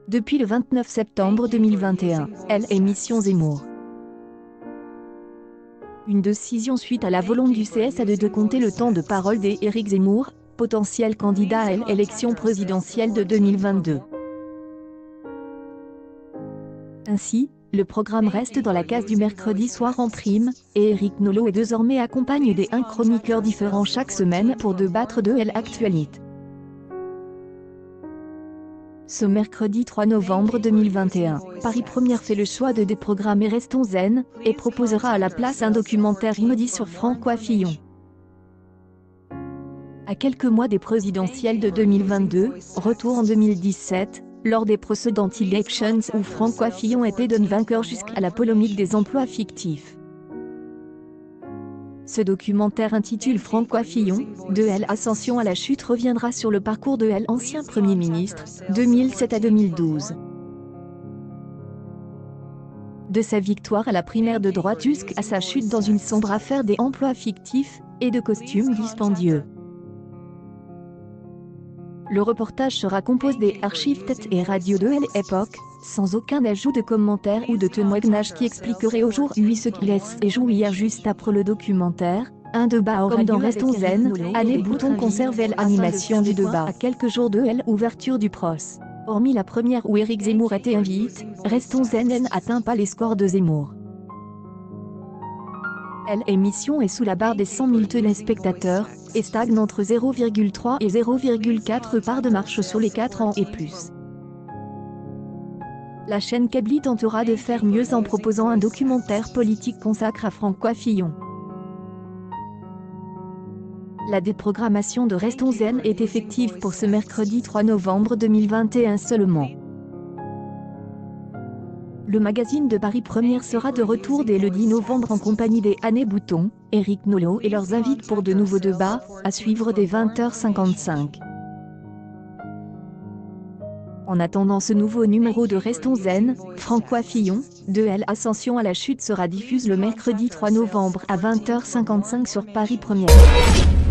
Depuis le 29 septembre 2021, elle émission Zemmour. Une décision suite à la volonté du CSA de compter le temps de parole d'Éric Zemmour, potentiel candidat à l'élection présidentielle de 2022. Ainsi, le programme reste dans la case du mercredi soir en prime, et Éric Nolot est désormais accompagné des chroniqueurs différents chaque semaine pour débattre de l'actualité. Ce mercredi 3 novembre 2021, Paris Première fait le choix de déprogrammer Restons Zen, et proposera à la place un documentaire inédit sur François Fillon. À quelques mois des présidentielles de 2022, retour en 2017, lors des précédentes elections où François Fillon était donné vainqueur jusqu'à la polémique des emplois fictifs. Ce documentaire intitulé François Fillon, de l'ascension à la chute reviendra sur le parcours de l'ancien Premier ministre, 2007 à 2012. De sa victoire à la primaire de droite jusqu'à sa chute dans une sombre affaire des emplois fictifs, et de costumes dispendieux. Le reportage sera composé des archives tête et radio de l'époque, sans aucun ajout de commentaires ou de témoignages qui expliqueraient aujourd'hui ce qui laisse et jouir juste après le documentaire. Un débat comme dans Restons Zen, Anne Bouton conservait l'animation du débat à quelques jours de l'ouverture du procès. Hormis la première où Éric Zemmour était invité, Restons Zen n'atteint pas les scores de Zemmour. L'émission est sous la barre des 100 000 téléspectateurs, et stagne entre 0,3 et 0,4 parts de marche sur les 4 ans et plus. La chaîne Câble tentera de faire mieux en proposant un documentaire politique consacré à François Fillon. La déprogrammation de Restons Zen est effective pour ce mercredi 3 novembre 2021 seulement. Le magazine de Paris Première sera de retour dès le 10 novembre en compagnie des Anne Bouton, Éric Nolot et leurs invités pour de nouveaux débats, à suivre dès 20h55. En attendant ce nouveau numéro de Restons Zen, François Fillon, de l'ascension à la chute sera diffusé le mercredi 3 novembre à 20h55 sur Paris Première.